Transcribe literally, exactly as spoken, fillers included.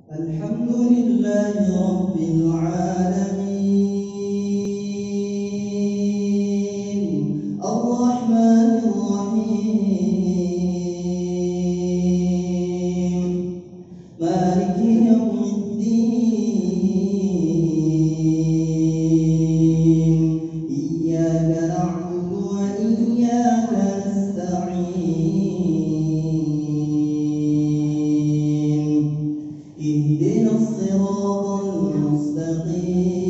الحمد لله رب العالمين الرحمن الرحيم مالك يوم الدين إياك نعبد وإياك نستعين اهدنا الصراط المستقيم